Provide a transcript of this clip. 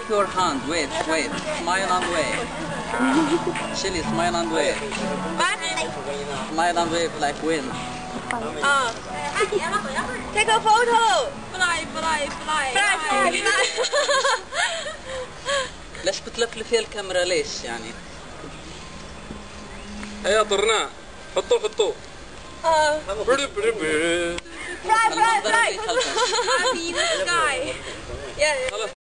keep your hand. Wait. Smile and wave. Chili, smile and wave. What? Smile and wave like wind. Take a photo. Fly. ليش بتلفلف فيها الكاميرا ليش يعني؟ هيا طرناه حطوه المنظر اللي خلفك. Happy in the sky. Yeah.